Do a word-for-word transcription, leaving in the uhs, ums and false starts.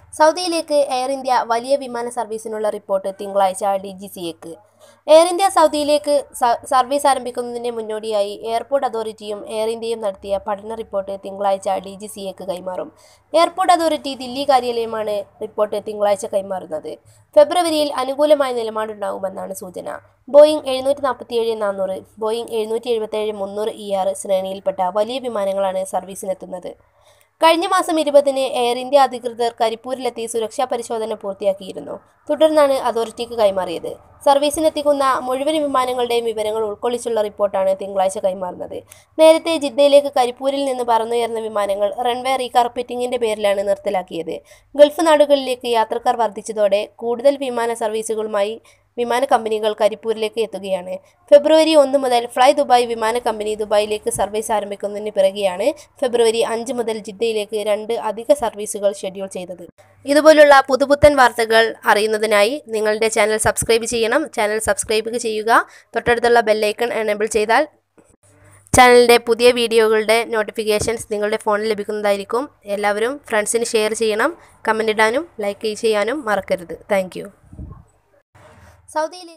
സൗദിയിലേക്ക് air India വലിയ വിമാന സർവീസിനുള്ള റിപ്പോർട്ട് തിങ്കളാഴ്ച D G C A. Air India സൗദിയിലേക്ക് സർവീസ് ആരംഭിക്കുന്നതിന് മുന്നോടിയായി എയർപോർട്ട് അതോറിറ്റിയും എയർ ഇന്ത്യയും നടത്തിയ പഠന റിപ്പോർട്ട് തിങ്കളാഴ്ച ഡി ജി സി എക്ക് കൈമാറും. എയർപോർട്ട് അതോറിറ്റി ദില്ലി കാര്യാലയമാണ് റിപ്പോർട്ട് തിങ്കളാഴ്ച കൈമാറുന്നത്. ഫെബ്രുവരിയിൽ അനുകൂലമായ നിലപാടുണ്ടാകുമെന്നാണ് സൂചന. ബോയിങ് എഴുന്നൂറ്റി നാൽപ്പത്തിയേഴ് നാനൂറ്, ബോയിങ് എഴുന്നൂറ്റി എഴുപത്തേഴ് മുന്നൂറ് ഇ ആർ ശ്രേണിയിൽപ്പെട്ട വലിയ വിമാനങ്ങളാണ് സർവീസിനെത്തുന്നത്. കഴിഞ്ഞ മാസം ഇരുപതിന് എയർ ഇന്ത്യ അധികൃതർ കരിപ്പൂരിലെത്തി സുരക്ഷാ പരിശോധന പൂർത്തിയാക്കിയിരുന്നു. തുടർന്നാണ് അതോറിറ്റിക്ക് കൈമാറിയത്. സർവീസിനെത്തിക്കുന്ന മുഴുവൻ വിമാനങ്ങളുടെയും വിവരങ്ങൾ ഉൾക്കൊള്ളിച്ചുള്ള റിപ്പോർട്ടാണ് തിങ്കളാഴ്ച കൈമാറുന്നത്. നേരത്തെ ജിദ്ദയിലേക്ക് കരിപ്പൂരിൽ നിന്ന് പറന്നുയർന്ന വിമാനങ്ങൾ റൺവേ റീകാർപ്പറ്റിംഗിന്റെ പേരിലാണ് നിർത്തലാക്കിയത്. ഗൾഫ് നാടുകളിലേക്ക് യാത്രക്കാർ വർദ്ധിച്ചതോടെ കൂടുതൽ വിമാന സർവീസുകളുമായി വിമാന കമ്പനികൾ കരിപ്പൂരിലേക്ക് എത്തുകയാണ്. ഫെബ്രുവരി ഒന്ന് മുതൽ ഫ്ലൈ ദുബായ് വിമാന കമ്പനി ദുബായിലേക്ക് സർവീസ് ആരംഭിക്കുന്നതിന് പിറകെയാണ് ഫെബ്രുവരി അഞ്ച് മുതൽ ജിദ്ദയിലേക്ക് രണ്ട് അധിക സർവീസുകൾ ഷെഡ്യൂൾ ചെയ്തത്. ഇതുപോലുള്ള പുതുപുത്തൻ വാർത്തകൾ അറിയുന്നതിനായി നിങ്ങളുടെ ചാനൽ സബ്സ്ക്രൈബ് ചെയ്യണം. ചാനൽ സബ്സ്ക്രൈബ് ചെയ്യുക. തൊട്ടടുത്തുള്ള ബെല്ലൈക്കൺ എനേബിൾ ചെയ്താൽ ചാനലിൻ്റെ പുതിയ വീഡിയോകളുടെ നോട്ടിഫിക്കേഷൻസ് നിങ്ങളുടെ ഫോണിൽ ലഭിക്കുന്നതായിരിക്കും. എല്ലാവരും ഫ്രണ്ട്സിന് ഷെയർ ചെയ്യണം. കമൻ്റ് ഇടാനും ലൈക്ക് ചെയ്യാനും മറക്കരുത്. Thank you. സൗദിയിലെ